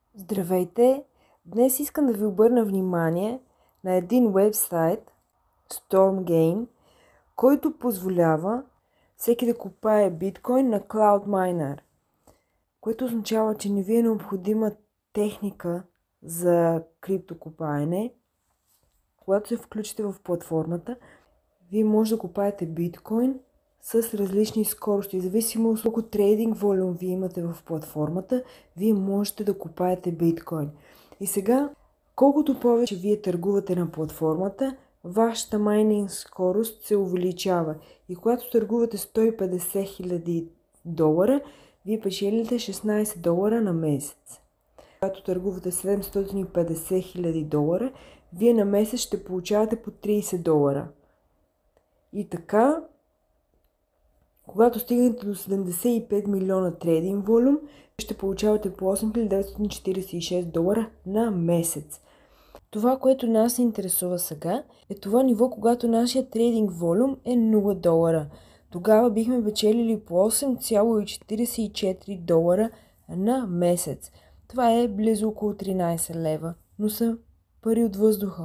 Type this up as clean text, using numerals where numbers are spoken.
Здравейте! Днес искам да ви обърна внимание на един вебсайт, StormGain, който позволява всеки да купае биткоин на CloudMiner, което означава, че не ви е необходима техника за криптокупаене. Когато се включите в платформата, вие може да купаете биткоин с различни скорости. Зависимо от колко трейдинг волюм вие имате в платформата, вие можете да купаете биткоин. И сега, колкото повече вие търгувате на платформата, вашата майнинг скорост се увеличава. И когато търгувате 150 000 долара, вие печелите $16 на месец. Когато търгувате 750 000 долара, вие на месец ще получавате по $30. И така, когато стигнете до 75 милиона трейдинг волюм, ще получавате по $8946 на месец. Това, което нас интересува сега, е това ниво, когато нашия трейдинг волюм е $0. Тогава бихме печелили по $8,44 на месец. Това е близо около 13 лева, но са пари от въздуха.